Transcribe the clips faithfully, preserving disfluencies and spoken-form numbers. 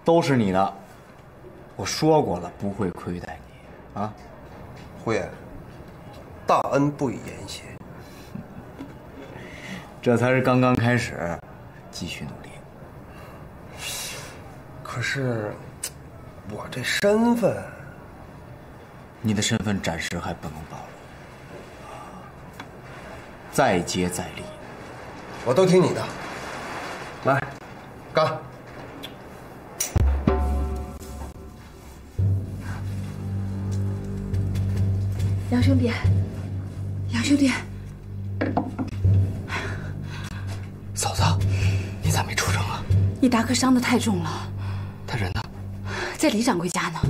都是你的。我说过了，不会亏待你，啊。 胡爷，大恩不以言谢。 这才是刚刚开始，继续努力。 可是，我这身份， 你的身份暂时还不能暴露，再接再厉。 我都听你的。来，干！ 杨兄弟，杨兄弟， 嫂子，你咋没出城啊？ 你大哥伤得太重了。 他人呢？ 在李掌柜家呢。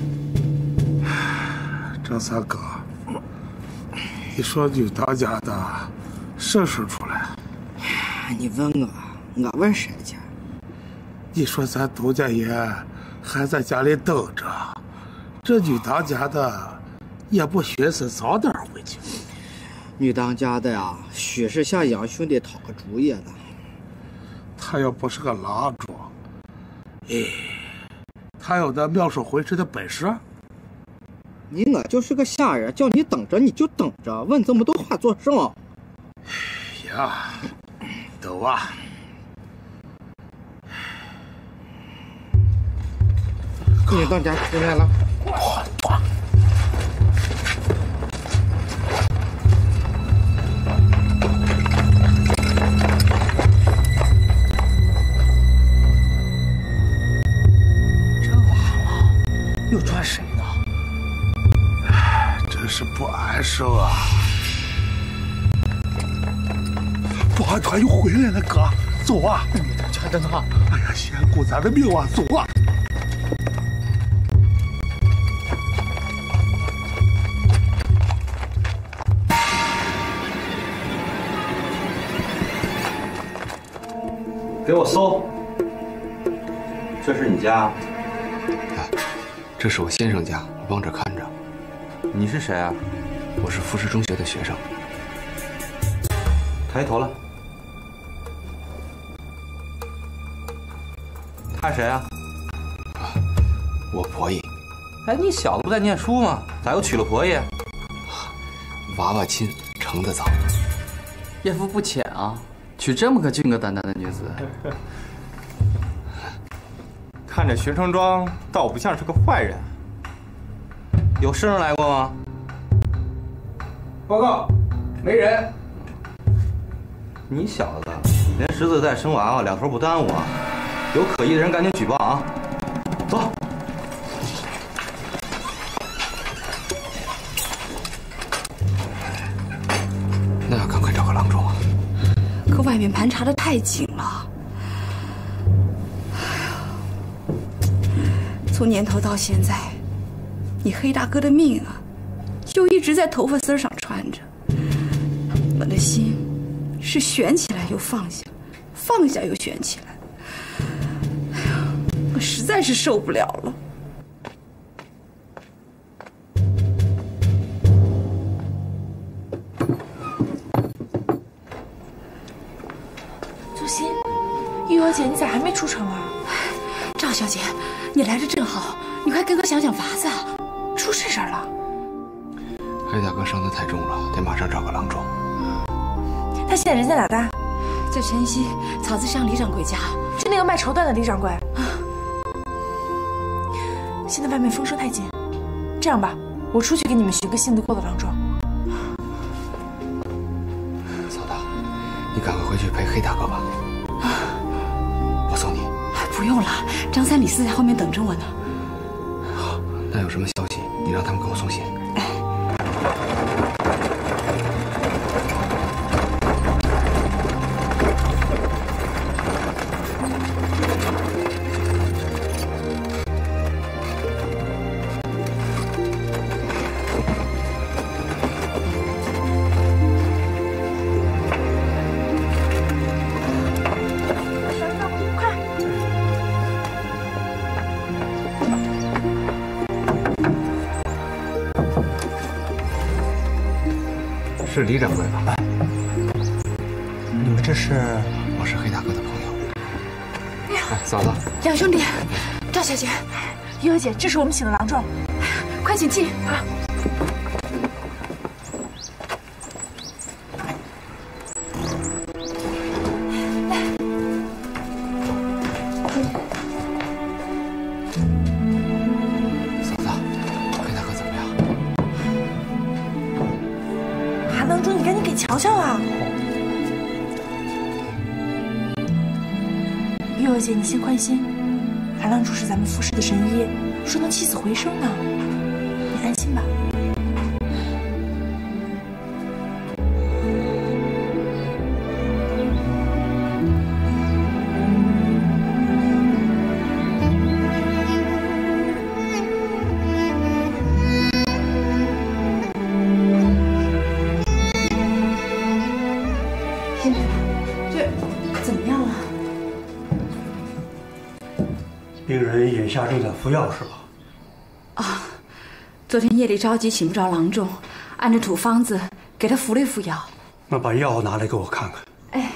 张三哥，你说女当家的什时出来？ 你问我，我问谁去？ 你说咱东家爷还在家里等着，这女当家的也不寻思早点回去。 女当家的呀，许是向杨兄弟讨个主意呢。 他要不是个郎中，哎，他有那妙手回春的本事。 你我就是个下人，叫你等着你就等着，问这么多话做甚？ 呀，等啊！ 女当家出来了。 快快！ 这晚了，又抓谁呢？ 真是不安生啊！保安团又回来了，哥，走啊！ 女当家的呢？ 哎呀，先顾咱的命啊，走啊！ 给我搜！这是你家？ 哎，这是我先生家，我帮着看着。 你是谁啊？ 我是富士中学的学生。 抬头来。他谁啊？ 啊，我婆姨。 哎，你小子不在念书吗？咋又娶了婆姨？ 娃娃亲，成得早。 艳福不浅啊，娶这么个俊哥胆大的女子。 看着学生装，倒不像是个坏人。有生人来过吗？ 报告，没人。 你小子连识字带生娃娃，两头不耽误啊！有可疑的人赶紧举报啊！走。 那要赶快找个郎中啊！ 可外面盘查的太紧了。从年头到现在，你黑大哥的命啊，就一直在头发丝上穿着。我的心是悬起来又放下，放下又悬起来。哎呀，我实在是受不了了。 周鑫，玉娥姐，你咋还没出城啊？ 赵小姐，你来的正好，你快跟哥想想法子啊！出事事了。 黑大哥伤得太重了，得马上找个郎中。 他现在人在哪的？ 在晨曦草子乡李掌柜家， 就那个卖绸缎的李掌柜。现在外面风声太紧，这样吧，我出去给你们寻个信得过的郎中。 嫂子，你赶快回去陪黑大哥吧。我送你。 不用了，张三李四在后面等着我呢。 好，那有什么消息，你让他们给我送信。是李掌柜吧？哎， 你们这是？ 我是黑大哥的朋友。哎，嫂子， 杨兄弟， 赵小姐， 玉娥姐，这是我们请的郎中， 快请进啊！ 嫂子，黑大哥怎么样？ 韩郎中，你赶紧给瞧瞧啊！玉娥姐，你先宽心。 韩郎中是咱们傅氏的神医，说能起死回生呢，你安心吧。 先生，这怎么样了？ 病人眼下正在服药，是吧？ 啊，昨天夜里着急请不着郎中，按照土方子给他服了一副药。 那把药拿来给我看看。 哎，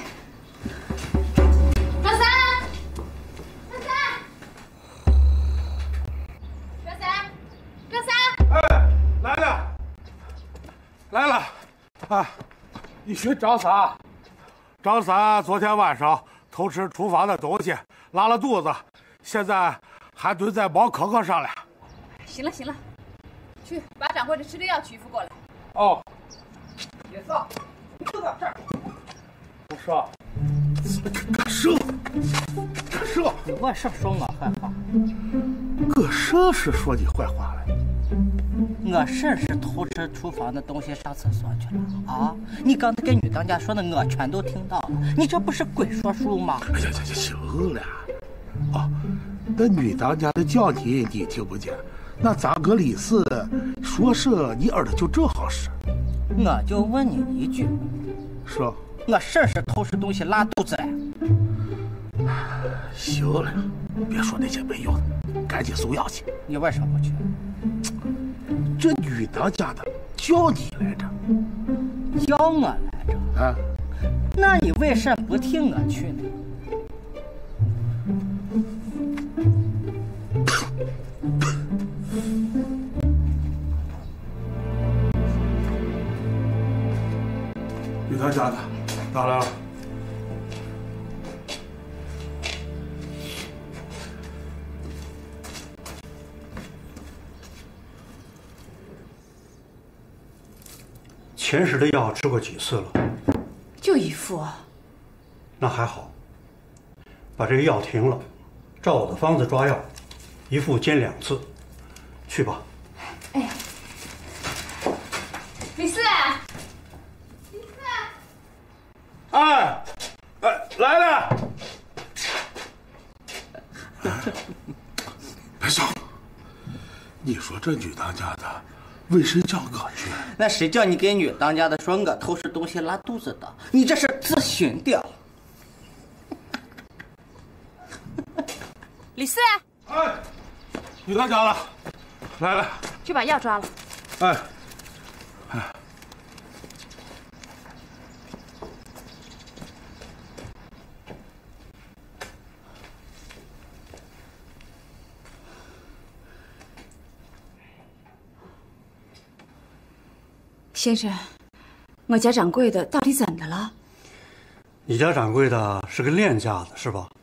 张三，张三，张三，张三， 哎，来了，来了，啊，你寻张三？张三昨天晚上偷吃厨房的东西，拉了肚子。 现在还蹲在茅坑坑上了。 行了行了，去把掌柜的吃的药取一副过来。 哦，别上，你坐到这儿。不是，干什？干什？ 你为啥说我坏话？ 我啥时说你坏话了？ 我甚是偷吃厨房的东西上厕所去了啊！你刚才跟女当家说的，我全都听到了。你这不是鬼说书吗？ 哎呀呀呀，行了。 啊，那女当家的叫你，你听不见；那咱搁李四说是，你耳朵就正好使。 我就问你一句， 说， 我甚是偷吃东西拉肚子了？ 行了，别说那些没用的，赶紧送药去。 你为啥不去？ 这女当家的叫你来着， 叫我来着啊？ 那你为啥不替我去呢？ 女当家的，打来了。 前时的药吃过几次了？ 就一副啊。 那还好。把这个药停了，照我的方子抓药，一副煎两次。去吧。 哎， 李四。 哎，哎，来了！别笑。你说这女当家的，为谁叫我去？ 那谁叫你给女当家的说我偷吃东西拉肚子的？你这是自寻的。 李四， 哎，女当家的，来了， 去把药抓了。 哎，哎。 先生，我家掌柜的到底怎的了？ 你家掌柜的是个练家子是吧？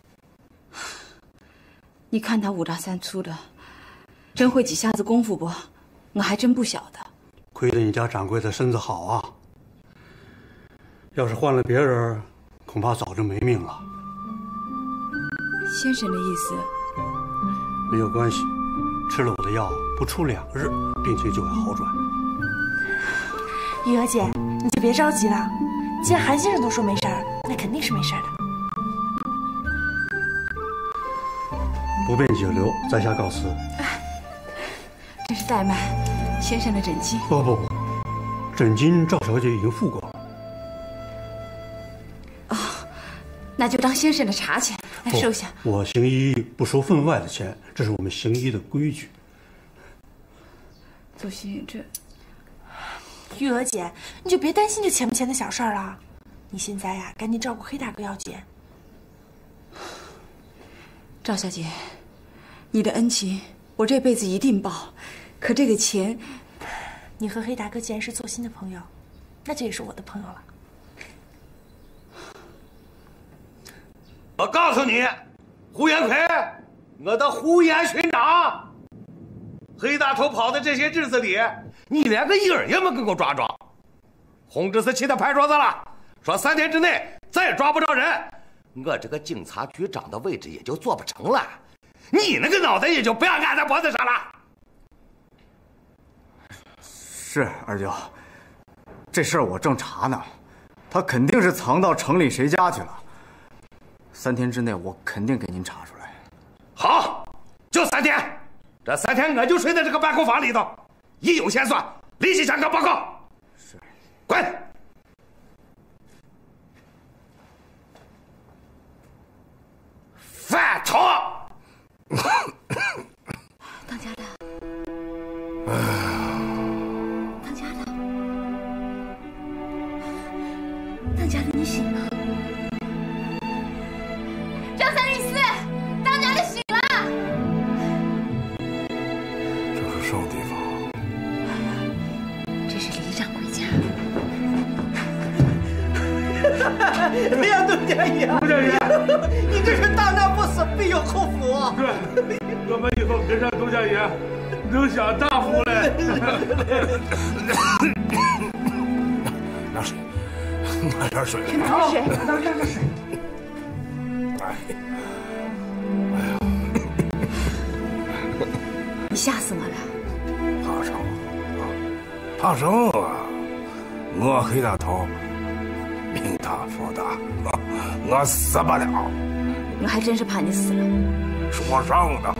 你看他五大三粗的，真会几下子功夫不？我还真不晓得。 亏得你家掌柜的身子好啊！要是换了别人，恐怕早就没命了。 先生的意思？ 没有关系，吃了我的药，不出两日，病情就会好转。 玉娥姐，你就别着急了。既然韩先生都说没事儿，那肯定是没事儿的。 不便久留，在下告辞。 哎，真是怠慢，先生的诊金。 不不不，诊金赵小姐已经付过了。 哦，那就当先生的茶钱，来收下。 我行医不收分外的钱，这是我们行医的规矩。 祖熙，这。 玉娥姐，你就别担心这钱不钱的小事儿了。你现在呀，赶紧照顾黑大哥要紧。 赵小姐， 你的恩情我这辈子一定报，可这个钱， 你和黑大哥既然是做心的朋友，那这也是我的朋友了。 我告诉你，胡元奎，我的胡延勋长，黑大头跑的这些日子里，你连个影儿也没给我抓着。洪志是气得拍桌子了，说三天之内再抓不着人，我这个警察局长的位置也就做不成了，你那个脑袋也就不要按在脖子上了。 是二舅，这事儿我正查呢，他肯定是藏到城里谁家去了。三天之内我肯定给您查出来。 好，就三天，这三天我就睡在这个办公房里头，一有线索立即向我报告。 是， 滚！饭桶！ 当家的， 哎当家的，当家的，你醒了。 张三李四，当家的醒了。 这是什么地方？ 这是李掌柜家。 哎呀，杜家爷，杜家爷，你这是大难不死，必有后福啊！ 对，我们以后跟上杜家爷，能享大福嘞。拿水，拿点水。 拿水， 拿点水。 哎， 哎呀，你吓死我了！ 怕什么啊？怕什么啊？我黑大头命大福大，我死不了。 我还真是怕你死了。 说上呢。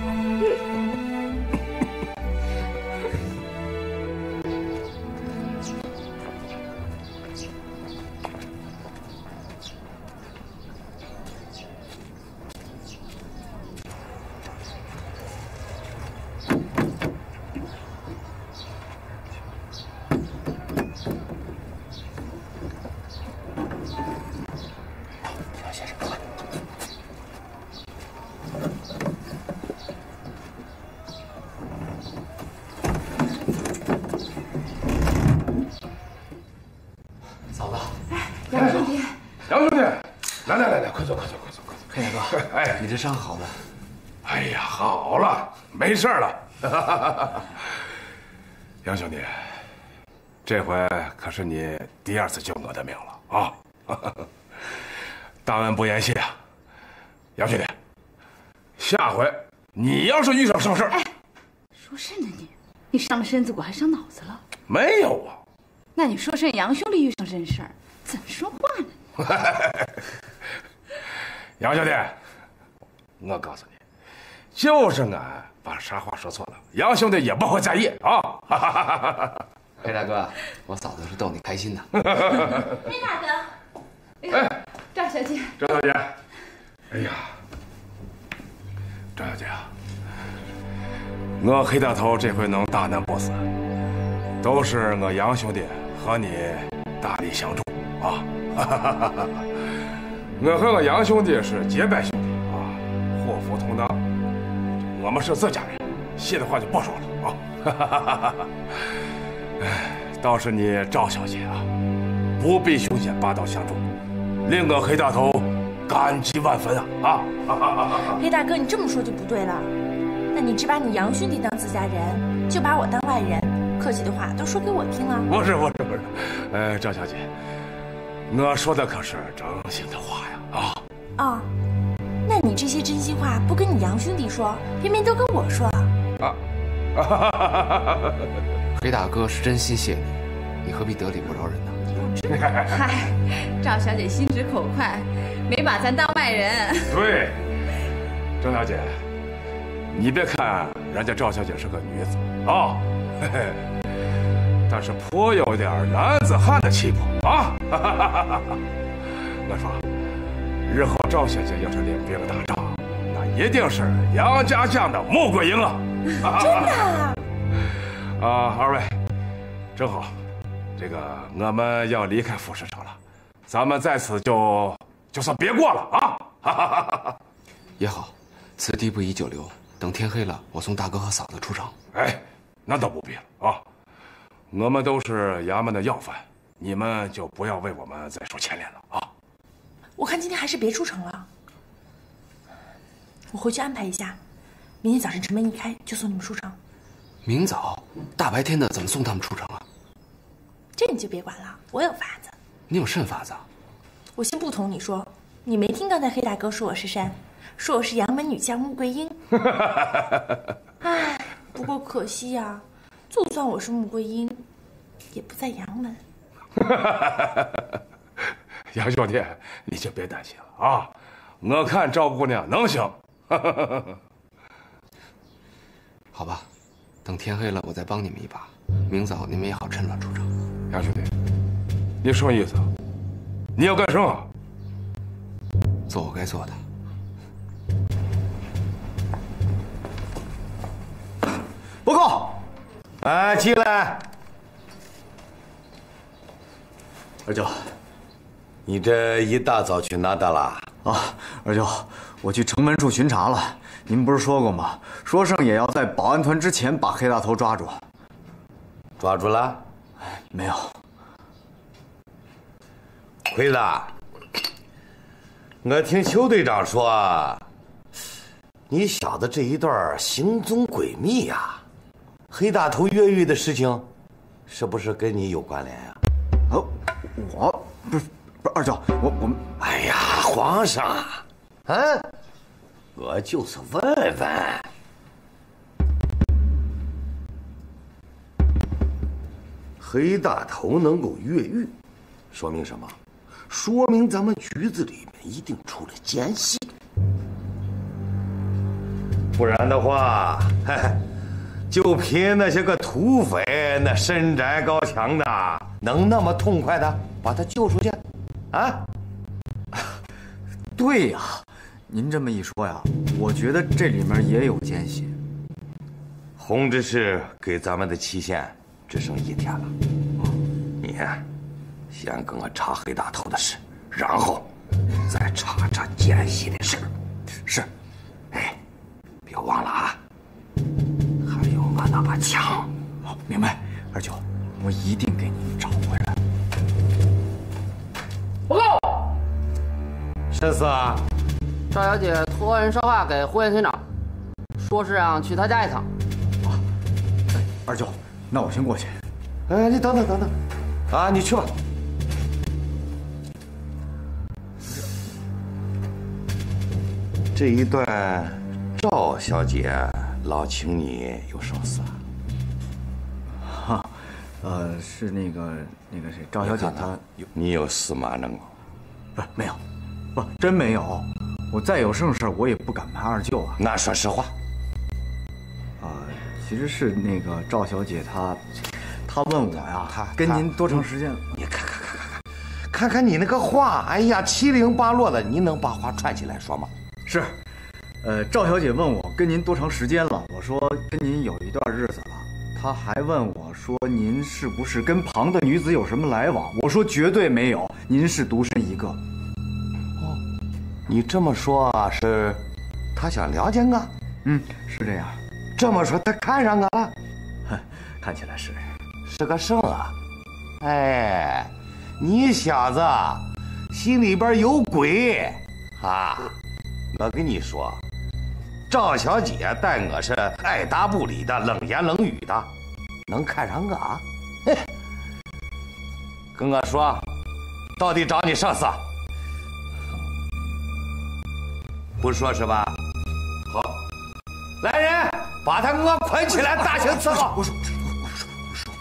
哎，你这伤好了？ 哎呀，好了，没事了。杨兄弟，这回可是你第二次救我的命了啊！大恩不言谢啊，杨兄弟。下回你要是遇上什么事儿， 哎，说甚呢你？你伤了身子骨还伤脑子了？ 没有啊。 那你说甚杨兄弟遇上这事儿，怎么说话呢？ 杨兄弟，我告诉你，就是俺把啥话说错了，杨兄弟也不会在意啊。 黑大哥，我嫂子是逗你开心的。 黑大哥， 哎， 赵小姐， 赵小姐，哎呀，赵小姐啊，我黑大头这回能大难不死，都是我杨兄弟和你大力相助啊。我和我杨兄弟是结拜兄弟啊，祸福同当，我们是自家人，细的话就不说了啊。哎，倒是你赵小姐啊，不避凶险，拔刀相助，令我黑大头感激万分啊！啊！ 黑大哥，你这么说就不对了。那你只把你杨兄弟当自家人，就把我当外人，客气的话都说给我听了。 不是不是不是，呃，赵小姐，我说的可是真心的话呀！啊！ 哦，那你这些真心话不跟你杨兄弟说，偏偏都跟我说啊？ 黑大哥是真心谢你，你何必得理不饶人呢？ 嗨，赵小姐心直口快，没把咱当外人。 对，郑小姐，你别看人家赵小姐是个女子啊，嘿嘿，但是颇有点男子汉的气魄啊。我说，日后赵小姐要是领兵打仗，那一定是杨家将的穆桂英啊！ 真的？ 啊，二位，正好，这个我们要离开富士城了，咱们在此就就算别过了啊！ 也好，此地不宜久留， 等天黑了，我送大哥和嫂子出城。 哎，那倒不必了啊，我们都是衙门的要犯，你们就不要为我们再受牵连了啊。 我看今天还是别出城了，我回去安排一下，明天早晨城门一开就送你们出城。 明早，大白天的怎么送他们出城啊？ 这你就别管了，我有法子。 你有甚法子？ 我先不同你说，你没听刚才黑大哥说我是山，说我是杨门女将穆桂英。哎，不过可惜呀、啊，就算我是穆桂英，也不在杨门。 杨兄弟，你就别担心了啊，我看赵姑娘能行。 好吧，等天黑了，我再帮你们一把。明早你们也好趁乱出城。 杨兄弟，你什么意思？你要干什么？ 做我该做的。 报告。 哎，进来。 二舅， 你这一大早去哪的啦？ 啊，二舅，我去城门处巡查了。您不是说过吗？说胜也要在保安团之前把黑大头抓住。 抓住了？ 没有。 奎子，我听邱队长说，你小子这一段行踪诡秘呀、啊，黑大头越狱的事情，是不是跟你有关联呀、 啊？哦，我不是不是二舅，我我们…… 哎呀，皇上，啊，我就是问问。黑大头能够越狱，说明什么？说明咱们局子里面一定出了奸细，不然的话，嘿，就凭那些个土匪那身宅高墙的，能那么痛快的把他救出去？啊？ 对呀，您这么一说呀，我觉得这里面也有奸细。 洪执事给咱们的期限只剩一天了，你先跟我查黑大头的事，然后再查查奸细的事。是，哎，别忘了啊，还有我那把枪。 好，明白，二舅，我一定给你找回来。 报告， 什事啊？ 赵小姐托人捎话给胡县村长，说是让去他家一趟。 啊，哎，二舅，那我先过去。 哎，你等等等等，啊，你去吧。这一段，赵小姐老请你有什么事啊？ 哈，呃，是那个那个谁，赵小姐她有你有事吗？能？ 不是没有，不真没有。我再有正事我也不敢瞒二舅啊。 那说实话。 啊、呃，其实是那个赵小姐她，她问我呀，她跟您多长时间了？ 你看看看看看，看看你那个话，哎呀，七零八落的，你能把话串起来说吗？ 是，呃，赵小姐问我跟您多长时间了，我说跟您有一段日子了。她还问我说您是不是跟旁的女子有什么来往？我说绝对没有，您是独身一个。 哦，你这么说是，她想了解我？ 嗯，是这样。 这么说她看上我了？ 哼，看起来是。 是个甚啊？哎，你小子心里边有鬼啊！我跟你说，赵小姐待我是爱答不理的，冷言冷语的，能看上我？哎，跟我说，到底找你什么事？不说是吧？好，来人，把他给我捆起来，大刑伺候。 我说，我说，我说，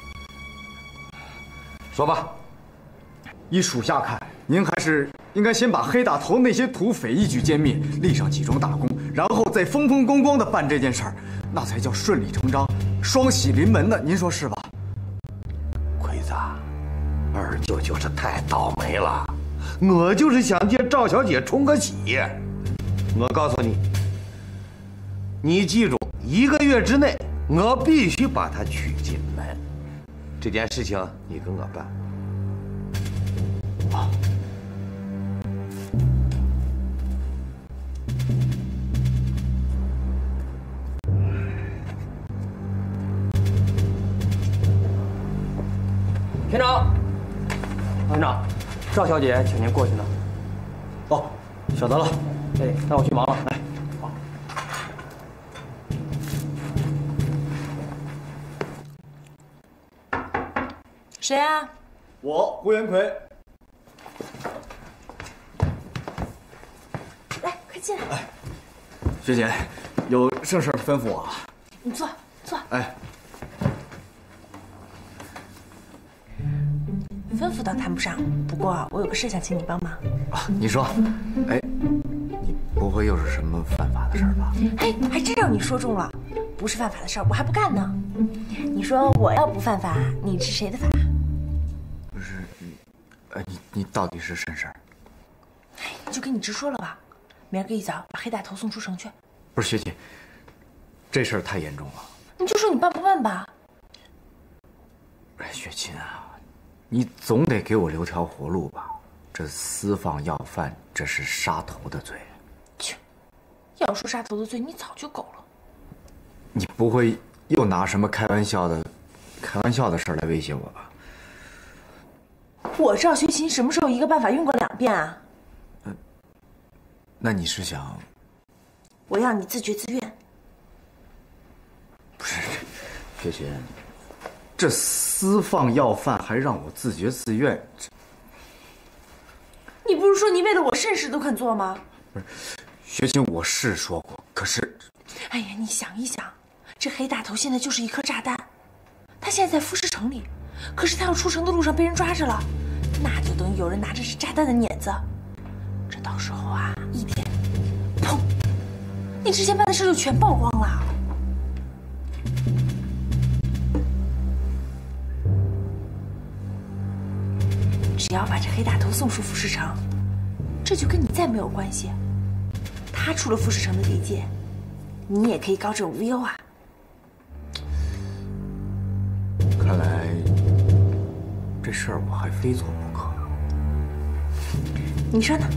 说吧。 依属下看，您还是应该先把黑大头那些土匪一举歼灭，立上几桩大功，然后再风风光光的办这件事儿，那才叫顺理成章，双喜临门呢。您说是吧？ 奎子，二舅就是太倒霉了，我就是想借赵小姐冲个喜。我告诉你，你记住，一个月之内，我必须把她娶进门。这件事情你跟我办。 啊。 田长，团长，赵小姐请您过去呢。 哦，晓得了。 哎，那我去忙了。来， 好。 谁啊？ 我胡元奎。 来，快进来。 哎，学姐，有正事吩咐我。 你坐，坐。 哎。 吩咐倒谈不上，不过我有个事想请你帮忙。 啊，你说，哎，你不会又是什么犯法的事儿吧？ 嘿，还真让你说中了，不是犯法的事儿，我还不干呢。你说我要不犯法，你治谁的法？ 不是，呃，你你到底是甚事儿？ 哎，就跟你直说了吧，明儿个一早把黑大头送出城去。 不是学姐，这事儿太严重了。 你就说你办不办吧？ 哎，雪琴啊。 你总得给我留条活路吧？这私放要犯，这是杀头的罪。 切，要说杀头的罪，你早就够了。 你不会又拿什么开玩笑的、开玩笑的事来威胁我吧？ 我赵学勤什么时候一个办法用过两遍啊？ 嗯，那你是想？ 我要你自觉自愿。 不是，雪琴。 这私放要犯还让我自觉自愿， 你不是说你为了我甚事都肯做吗？ 不是，学琴我是说过，可是， 哎呀，你想一想，这黑大头现在就是一颗炸弹，他现在在富士城里，可是他要出城的路上被人抓着了，那就等于有人拿着是炸弹的碾子，这到时候啊，一点，砰，你之前办的事就全曝光了。 只要把这黑大头送出富士城，这就跟你再没有关系。他出了富士城的地界，你也可以高枕无忧啊。 看来这事儿我还非做不可。 你说呢？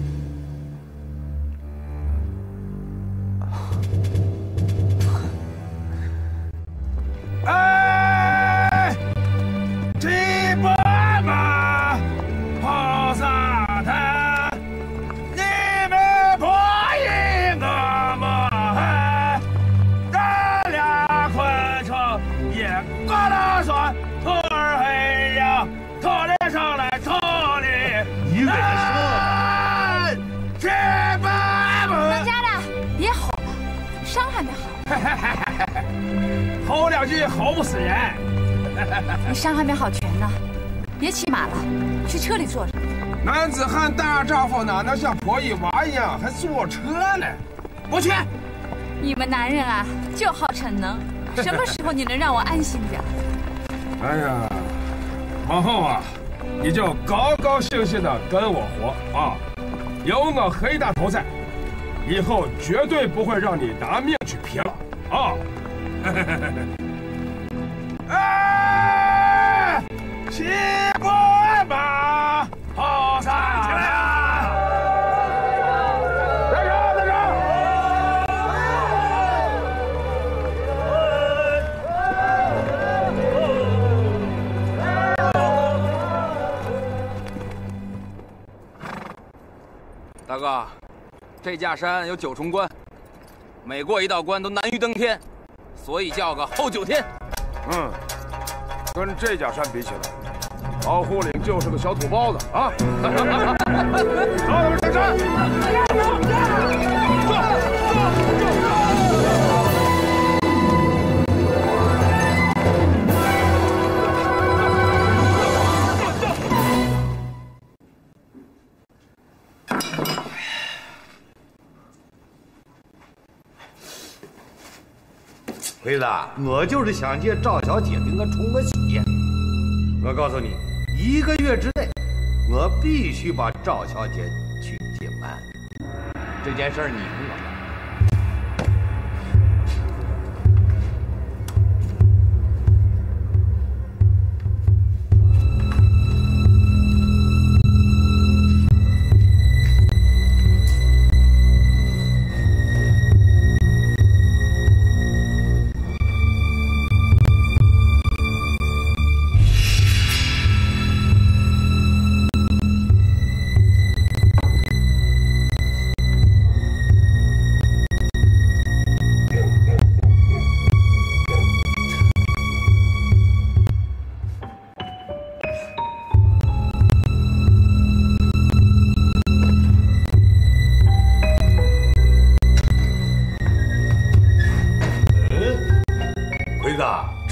哎，这不嘛？ 跑沙滩，你们不应我们，咱俩昆虫也过了算，兔儿黑呀，兔里上来兔里，你为什么？这不当家的，别吼了，伤还没好。 吼两句吼不死人。 你伤还没好全呢。 别骑马了，去车里坐着。 男子汉大丈夫哪能像婆姨娃一样还坐车呢？不去。 你们男人啊，就好逞能。什么时候你能让我安心点？ 哎呀，往后啊，你就高高兴兴的跟我活啊！有我黑大头在，以后绝对不会让你拿命去拼了啊！哎，骑过马，跑上来！站住！站住！ 大哥，这架山有九重关，每过一道关都难于登天，所以叫个后九天。 嗯，跟这架山比起来，老虎岭就是个小土包子啊！走，咱们上山！坐，坐， 奎子，我就是想借赵小姐跟我冲个喜。我告诉你，一个月之内，我必须把赵小姐娶进门。这件事儿你听我的。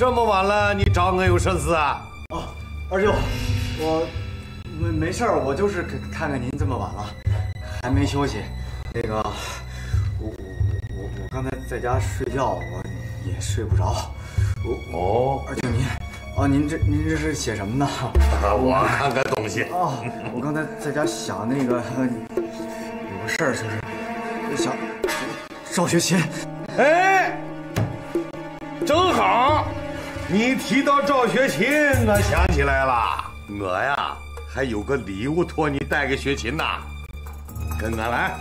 这么晚了，你找我有什事啊？ 哦，二舅，我没没事儿，我就是看看您这么晚了，还没休息。那个，我我我我刚才在家睡觉，我也睡不着。我哦， 二舅您，哦，您这您这是写什么呢？ 我看看东西。 哦，我刚才在家想那个有个事儿，就是想赵学勤。 哎，正好，你提到赵学勤，我想起来了，我呀还有个礼物托你带给学勤呢，跟我来。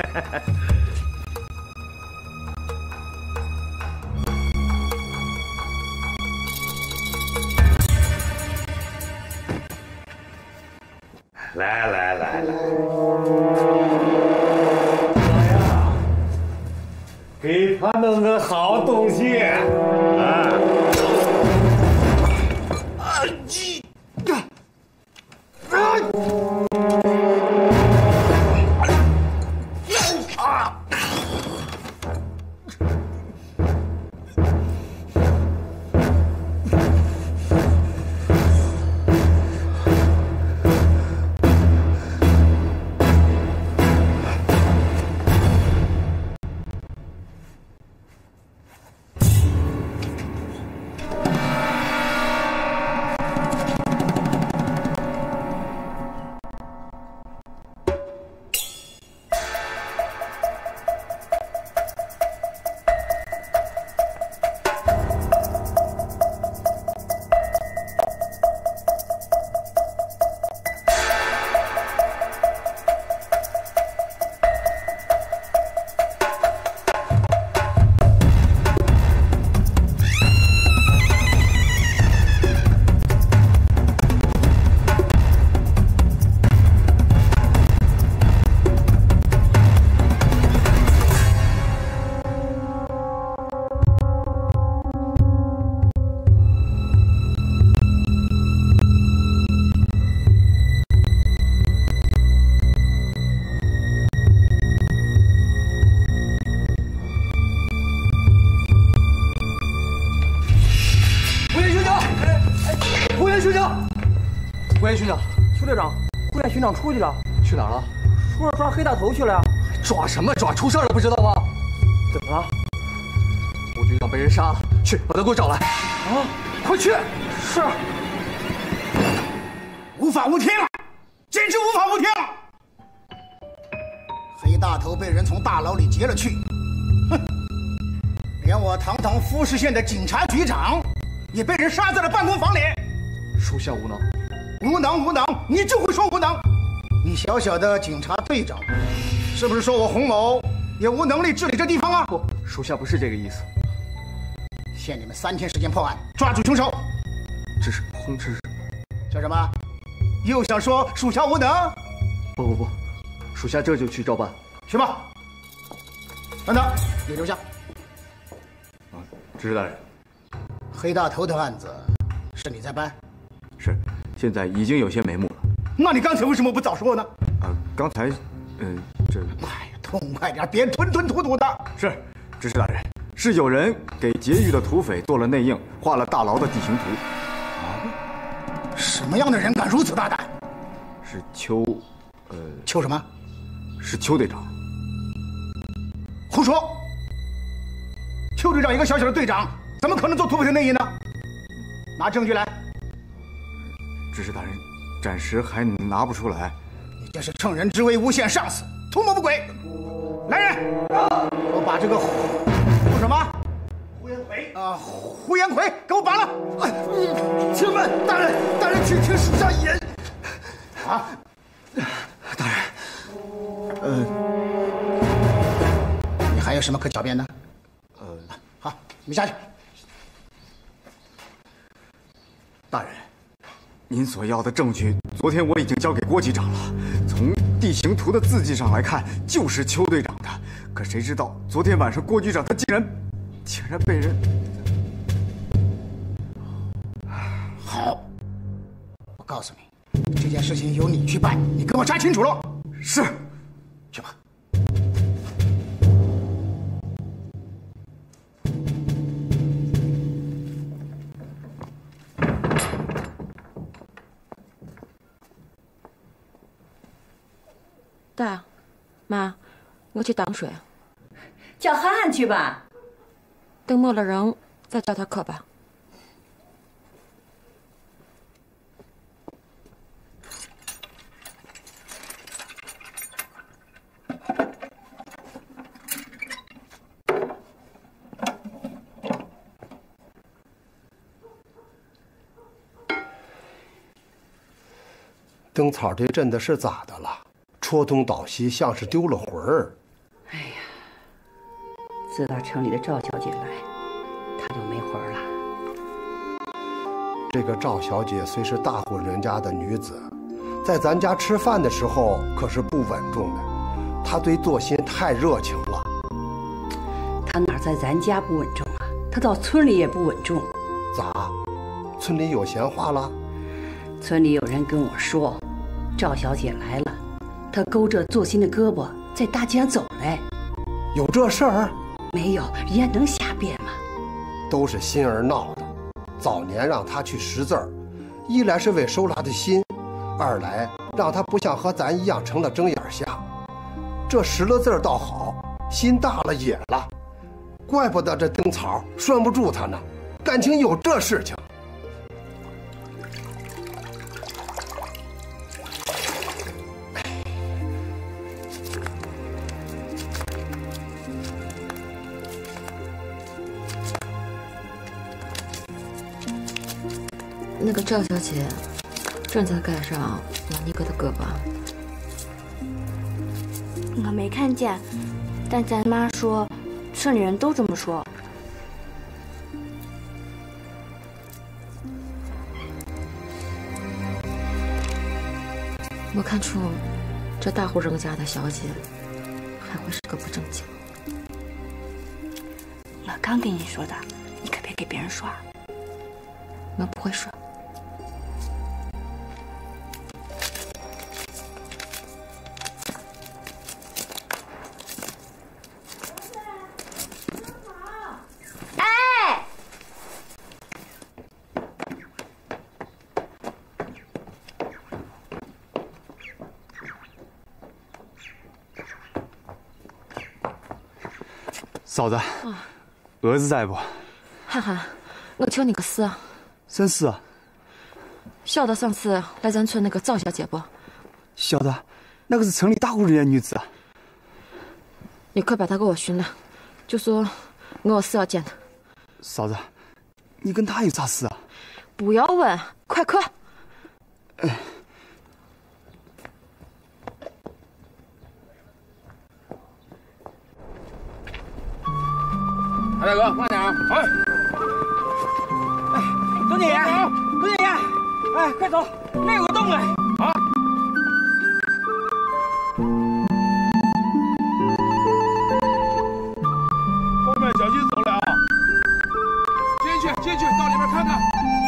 来来来来，我呀，给他弄个好东西啊！啊鸡！啊！啊！ 胡岩巡长， 邱队长，胡岩巡长出去了， 去哪儿了？ 说是抓黑大头去了呀。 抓什么抓？出事了不知道吗？ 怎么了？ 胡局长被人杀了，去把他给我找来。 啊，快去！是。 无法无天了，简直无法无天了！黑大头被人从大牢里劫了去，哼！连我堂堂富士县的警察局长，也被人杀在了办公房里。 属下无能， 无能无能，你就会说无能。你小小的警察队长，是不是说我洪某也无能力治理这地方啊？ 不，属下不是这个意思。 限你们三天时间破案，抓住凶手。 这是通知。 叫什么？又想说属下无能？ 不不不，属下这就去照办。 去吧。等等，你留下。 啊，知识大人。 黑大头的案子是你在办？ 是，现在已经有些眉目了。 那你刚才为什么不早说呢？ 啊，刚才，嗯、呃，这…… 哎呀，痛快点，别吞吞吐吐的。 是，知识大人，是有人给劫狱的土匪做了内应，画了大牢的地形图。 啊？什么样的人敢如此大胆？ 是邱，呃， 邱什么？ 是邱队长。 胡说！邱队长一个小小的队长，怎么可能做土匪的内应呢？拿证据来。 知识大人，暂时还拿不出来。 你这是乘人之危诬陷上司，图谋不轨。来人，给我把这个胡什么？胡延奎啊，胡延奎，给我绑了！ 哎，请问大人，大人，请听属下一言。 啊， 大人， 呃，你还有什么可狡辩的？ 呃， 好，你下去。 大人。您所要的证据，昨天我已经交给郭局长了。从地形图的字迹上来看，就是邱队长的。可谁知道，昨天晚上郭局长他竟然，竟然被人…… 好，我告诉你，这件事情由你去办，你给我查清楚了。 是， 去吧。 在，妈，我去当水。 叫涵涵去吧。 等没了人，再叫他去吧。 灯草这阵子是咋的了？戳东倒西，像是丢了魂儿。 哎呀，自打城里的赵小姐来，她就没魂儿了。 这个赵小姐虽是大户人家的女子，在咱家吃饭的时候可是不稳重的。她对作新太热情了。 她哪在咱家不稳重啊？她到村里也不稳重。 咋？村里有闲话了？ 村里有人跟我说，赵小姐来了，她勾着作新的胳膊在大街上走来。 有这事儿？ 没有，人家能瞎编吗？ 都是心儿闹的。早年让她去识字儿，一来是为收她的心，二来让她不像和咱一样成了睁眼瞎。这识了字儿倒好，心大了野了，怪不得这灯草拴不住她呢，感情有这事情。 那个赵小姐正在街上拉你哥的胳膊。 我没看见，但咱妈说，村里人都这么说。 我看出这大户人家的小姐还会是个不正经。 我刚跟你说的，你可别给别人说。 我不会说。 哎， 嫂子， 啊， 儿子在不？ 涵涵，我求你个事。 什事啊？ 晓得上次来咱村那个赵小姐不？ 晓得，那个是城里大户人家女子啊。 你快把她给我寻来，就说我有事要见她。 嫂子，你跟她有啥事啊？ 不要问，快去。 哎。 韩大哥，慢点啊！哎。 董姐爷，董姐爷，哎，快走，那有个洞哎！ 啊！ 后面小心走了啊！ 进去，进去，到里面看看。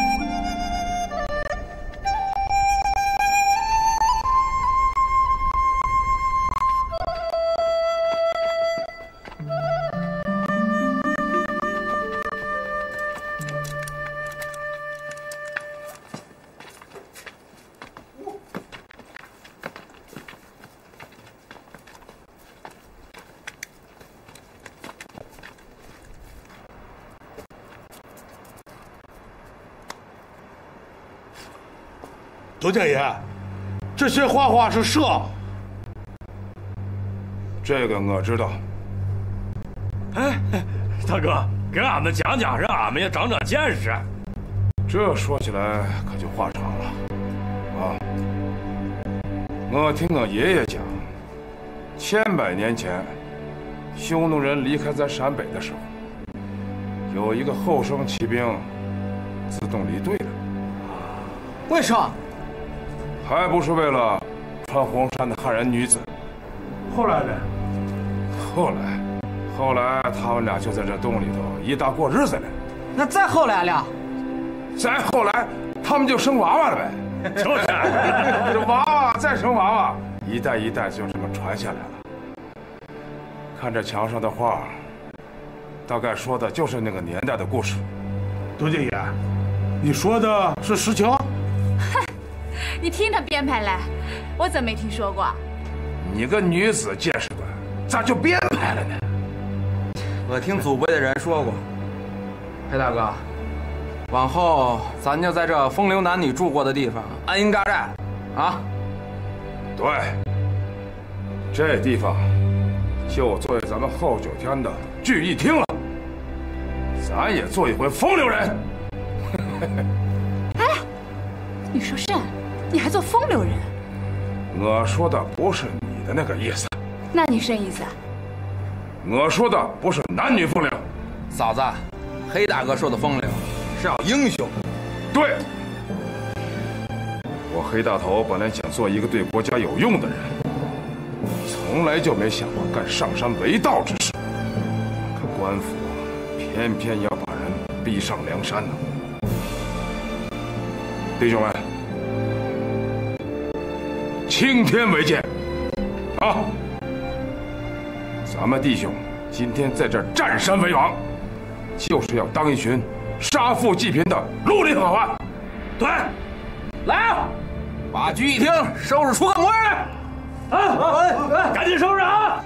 董建爷，这些画画是设。 这个我知道。 哎，大哥，给俺们讲讲，让俺们也长长见识。 这说起来可就话长了啊！我听我爷爷讲，千百年前，匈奴人离开咱陕北的时候，有一个后生骑兵自动离队了。 为啥？ 还不是为了穿红衫的汉人女子。 后来呢？ 后来，后来他们俩就在这洞里头一搭过日子了。 那再后来了？ 再后来，他们就生娃娃了呗。 就是， 这娃娃再生娃娃，一代一代就这么传下来了。看这墙上的画，大概说的就是那个年代的故事。 董建爷，你说的是实情？ 你听他编排来，我怎么没听说过？ 你个女子见识短，咋就编排了呢？ 我听祖辈的人说过，裴大哥，往后咱就在这风流男女住过的地方安营扎寨，啊？ 对，这地方就作为咱们后九天的聚义厅了，咱也做一回风流人。 哎，你说甚？你还做风流人？ 我说的不是你的那个意思。 那你甚意思啊？ 我说的不是男女风流。 嫂子，黑大哥说的风流是要英雄。 对，我黑大头本来想做一个对国家有用的人，从来就没想过干上山为盗之事。可官府偏偏要把人逼上梁山呢。弟兄们，青天为鉴啊！咱们弟兄今天在这占山为王，就是要当一群杀富济贫的绿林好汉。对， 来啊，把聚义厅收拾出个模样来！啊， 哎，赶紧收拾啊！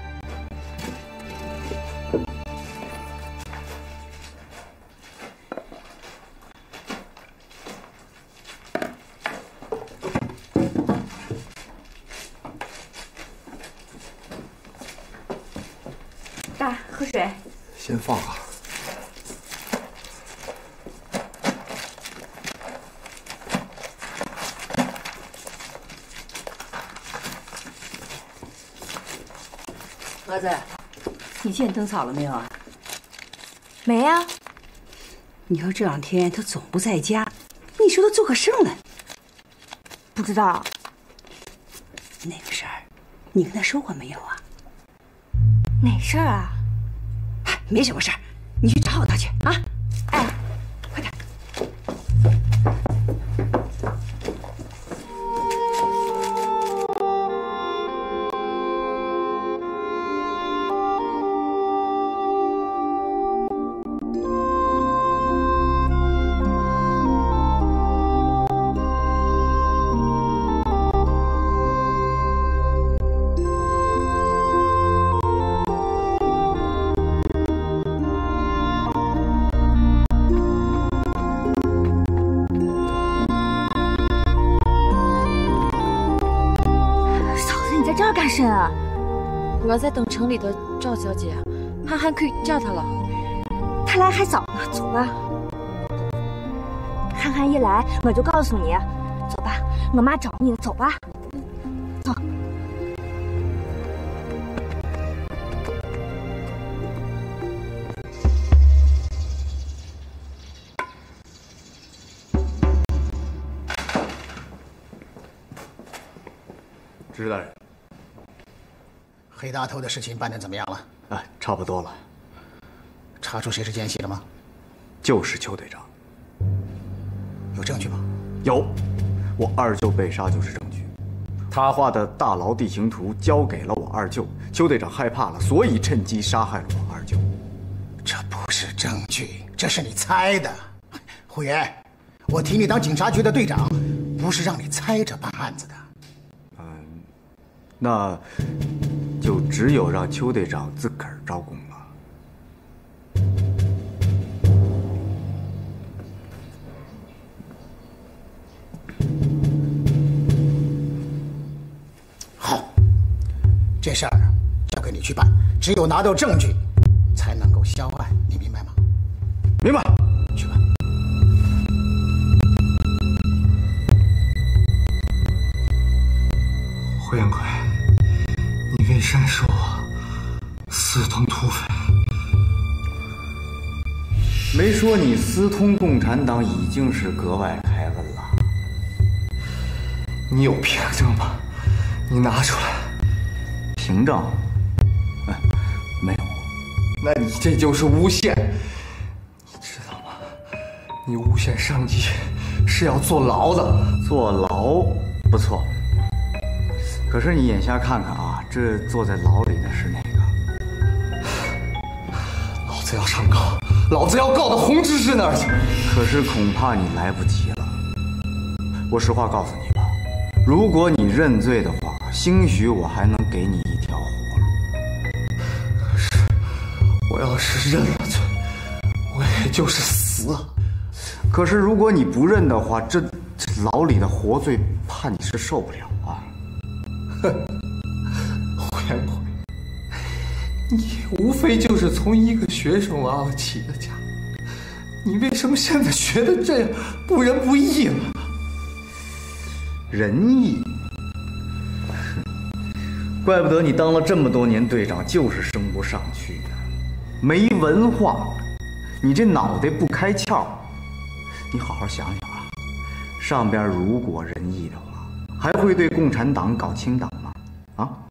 爸，喝水。 先放啊。 盒子，你见灯草了没有啊？ 没啊。 你说这两天他总不在家，你说他做个甚了？ 不知道。 那个事儿，你跟他说过没有啊？ 哪事儿啊？ 没什么事儿，你去找找他去啊！ 哎， 快点。 干甚啊？ 我在等城里的赵小姐，涵涵可以叫她了。 她来还早呢，走吧。涵涵一来，我就告诉你。走吧，我妈找你了，走吧。走。 知大人。 黑大头的事情办得怎么样了？ 啊，差不多了。 查出谁是奸细了吗？ 就是邱队长。 有证据吗？ 有，我二舅被杀就是证据。他画的大牢地形图交给了我二舅，邱队长害怕了，所以趁机杀害了我二舅。 这不是证据，这是你猜的。胡言，我提你当警察局的队长，不是让你猜着办案子的。 嗯，那。就只有让邱队长自个儿招供了。 好，这事儿交给你去办，只有拿到证据，才能够销案，你明白吗？ 明白。 去吧。 胡延奎。你给山说私通土匪， 没说你私通共产党已经是格外开恩了。 你有凭证吗？你拿出来。 凭证？哎，没有。 那你这就是诬陷，你知道吗？你诬陷上级是要坐牢的。 坐牢不错。可是你眼下看看啊，这坐在牢里的是哪个？ 老子要上告，老子要告到红芝芝那儿去。 可是恐怕你来不及了。我实话告诉你吧，如果你认罪的话， 兴许我还能给你一条活路。 可是，我要是认了罪，我也就是死。 可是如果你不认的话，这这牢里的活罪，怕你是受不了啊！ 哼，胡延奎，你无非就是从一个学生娃娃起的家，你为什么现在学的这样不仁不义了？ 仁义，怪不得你当了这么多年队长，就是升不上去呢。没文化，你这脑袋不开窍。你好好想想啊，上边如果仁义的话，还会对共产党搞清党吗？啊？